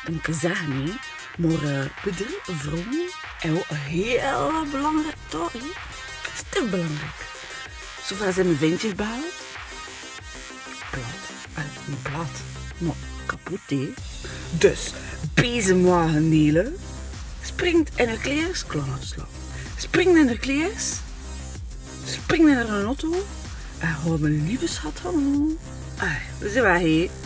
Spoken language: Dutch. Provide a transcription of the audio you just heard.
En ik kan zeggen, hè, maar bedrijf vrouwen hebben ook een heel belangrijk taak. Het is te belangrijk. Zoveel zijn mijn ventjes behaald. Plat. Niet plat, maar kapot, hè. Dus, bezemwagen Nele springt in haar kleers, klaarslag. Springt in haar kleers, springt in haar auto en houdt mijn lieve schat aan. We zijn weg, hè.